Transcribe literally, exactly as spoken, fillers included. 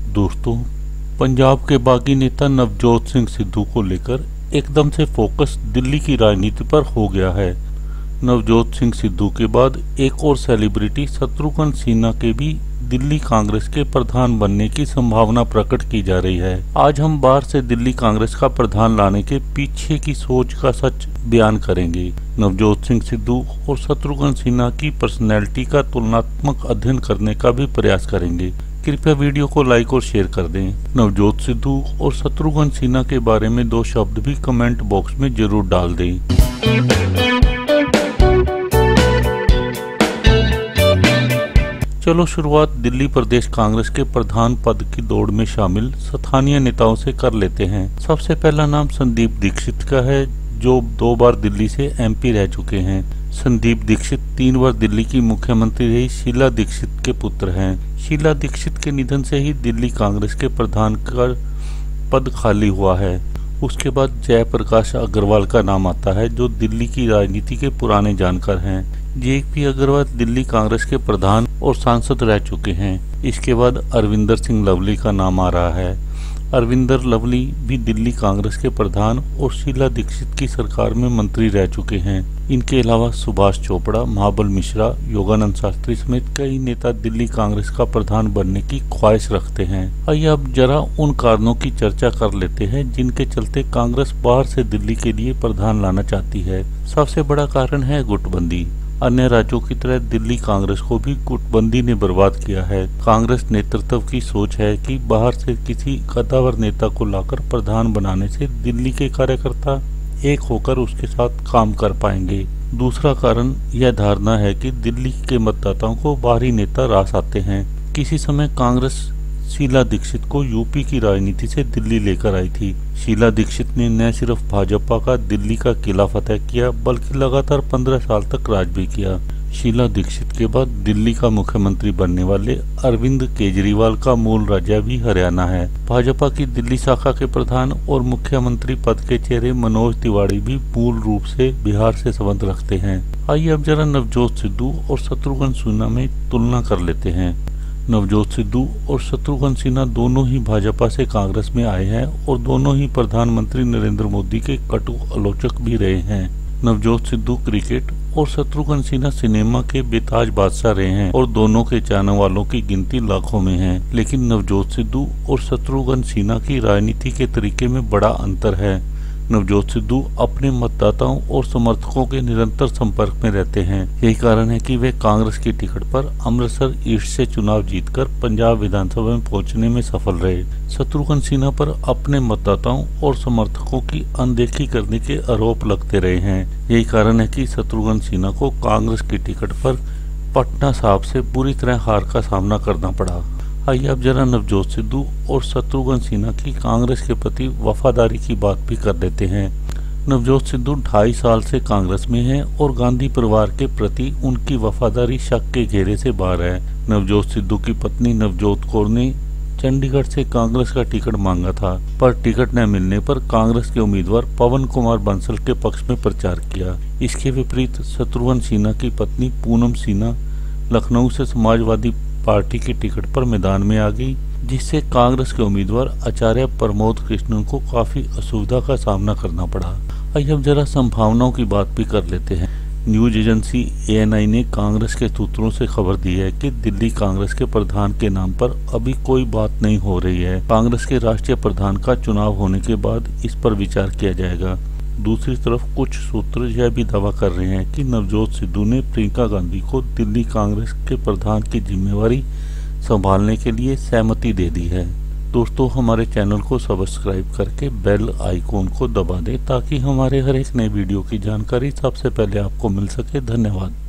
दोस्तों, पंजाब के बागी नेता नवजोत सिंह सिद्धू को लेकर एकदम से फोकस दिल्ली की राजनीति पर हो गया है। नवजोत सिंह सिद्धू के बाद एक और सेलिब्रिटी शत्रुघ्न सिन्हा के भी दिल्ली कांग्रेस के प्रधान बनने की संभावना प्रकट की जा रही है। आज हम बाहर से दिल्ली कांग्रेस का प्रधान लाने के पीछे की सोच का सच बयान करेंगे। नवजोत सिंह सिद्धू और शत्रुघ्न सिन्हा की पर्सनैलिटी का तुलनात्मक अध्ययन करने का भी प्रयास करेंगे। कृपया वीडियो को लाइक और शेयर कर दें। नवजोत सिद्धू और शत्रुघ्न सिन्हा के बारे में दो शब्द भी कमेंट बॉक्स में जरूर डाल दें। चलो शुरुआत दिल्ली प्रदेश कांग्रेस के प्रधान पद की दौड़ में शामिल स्थानीय नेताओं से कर लेते हैं। सबसे पहला नाम संदीप दीक्षित का है, जो दो बार दिल्ली से एमपी रह चुके हैं। संदीप दीक्षित तीन बार दिल्ली की मुख्यमंत्री रही शीला दीक्षित के पुत्र हैं। शीला दीक्षित के निधन से ही दिल्ली कांग्रेस के प्रधान का पद खाली हुआ है। उसके बाद जयप्रकाश अग्रवाल का नाम आता है, जो दिल्ली की राजनीति के पुराने जानकार हैं। जे पी अग्रवाल दिल्ली कांग्रेस के प्रधान और सांसद रह चुके हैं। इसके बाद अरविंदर सिंह लवली का नाम आ रहा है। अरविंदर लवली भी दिल्ली कांग्रेस के प्रधान और शीला दीक्षित की सरकार में मंत्री रह चुके हैं। इनके अलावा सुभाष चोपड़ा, महाबल, मिश्रा, योगानंद शास्त्री समेत कई नेता दिल्ली कांग्रेस का प्रधान बनने की ख्वाहिश रखते हैं। आइए अब जरा उन कारणों की चर्चा कर लेते हैं जिनके चलते कांग्रेस बाहर से दिल्ली के लिए प्रधान लाना चाहती है। सबसे बड़ा कारण है गुटबंदी। अन्य राज्यों की तरह दिल्ली कांग्रेस को भी गुटबंदी ने बर्बाद किया है। कांग्रेस नेतृत्व की सोच है कि बाहर से किसी कद्दावर नेता को लाकर प्रधान बनाने से दिल्ली के कार्यकर्ता एक होकर उसके साथ काम कर पाएंगे। दूसरा कारण यह धारणा है कि दिल्ली के मतदाताओं को बाहरी नेता रास आते हैं। किसी समय कांग्रेस शीला दीक्षित को यूपी की राजनीति से दिल्ली लेकर आई थी। शीला दीक्षित ने न सिर्फ भाजपा का दिल्ली का किला फतेह किया, बल्कि लगातार पंद्रह साल तक राज भी किया। शीला दीक्षित के बाद दिल्ली का मुख्यमंत्री बनने वाले अरविंद केजरीवाल का मूल राज्य भी हरियाणा है। भाजपा की दिल्ली शाखा के प्रधान और मुख्यमंत्री पद के चेहरे मनोज तिवारी भी मूल रूप से बिहार से संबंध रखते हैं। आइए अब जरा नवजोत सिद्धू और शत्रुघ्न सिन्हा में तुलना कर लेते हैं। नवजोत सिद्धू और शत्रुघ्न सिन्हा दोनों ही भाजपा से कांग्रेस में आए हैं और दोनों ही प्रधानमंत्री नरेंद्र मोदी के कटु आलोचक भी रहे हैं। नवजोत सिद्धू क्रिकेट और शत्रुघ्न सिन्हा सिनेमा के बेताज बादशाह रहे हैं और दोनों के चाहने वालों की गिनती लाखों में है। लेकिन नवजोत सिद्धू और शत्रुघ्न सिन्हा की राजनीति के तरीके में बड़ा अंतर है। नवजोत सिद्धू अपने मतदाताओं और समर्थकों के निरंतर संपर्क में रहते हैं। यही कारण है कि वे कांग्रेस की टिकट पर अमृतसर ईस्ट से चुनाव जीतकर पंजाब विधानसभा में पहुंचने में सफल रहे। शत्रुघ्न सिन्हा पर अपने मतदाताओं और समर्थकों की अनदेखी करने के आरोप लगते रहे हैं। यही कारण है कि शत्रुघ्न सिन्हा को कांग्रेस की टिकट पर पटना साहिब से बुरी तरह हार का सामना करना पड़ा। आइए अब जरा नवजोत सिद्धू और शत्रुघ्न सिन्हा की कांग्रेस के प्रति वफादारी की बात भी कर लेते हैं। नवजोत सिद्धू ढाई साल से कांग्रेस में हैं और गांधी परिवार के प्रति उनकी वफादारी शक के घेरे से बाहर है। नवजोत सिद्धू की पत्नी नवजोत कौर ने चंडीगढ़ से कांग्रेस का टिकट मांगा था, पर टिकट न मिलने पर कांग्रेस के उम्मीदवार पवन कुमार बंसल के पक्ष में प्रचार किया। इसके विपरीत शत्रुघ्न सिन्हा की पत्नी पूनम सिन्हा लखनऊ से समाजवादी पार्टी की टिकट पर मैदान में आ गई, जिससे कांग्रेस के उम्मीदवार आचार्य प्रमोद कृष्णन को काफी असुविधा का सामना करना पड़ा। आइए अब जरा संभावनाओं की बात भी कर लेते हैं। News agency A N I ने कांग्रेस के सूत्रों से खबर दी है कि दिल्ली कांग्रेस के प्रधान के नाम पर अभी कोई बात नहीं हो रही है। कांग्रेस के राष्ट्रीय प्रधान का चुनाव होने के बाद इस पर विचार किया जाएगा। दूसरी तरफ कुछ सूत्र यह भी दावा कर रहे हैं कि नवजोत सिद्धू ने प्रियंका गांधी को दिल्ली कांग्रेस के प्रधान की जिम्मेवारी संभालने के लिए सहमति दे दी है। दोस्तों, हमारे चैनल को सब्सक्राइब करके बेल आइकॉन को दबा दें ताकि हमारे हर एक नए वीडियो की जानकारी सबसे पहले आपको मिल सके। धन्यवाद।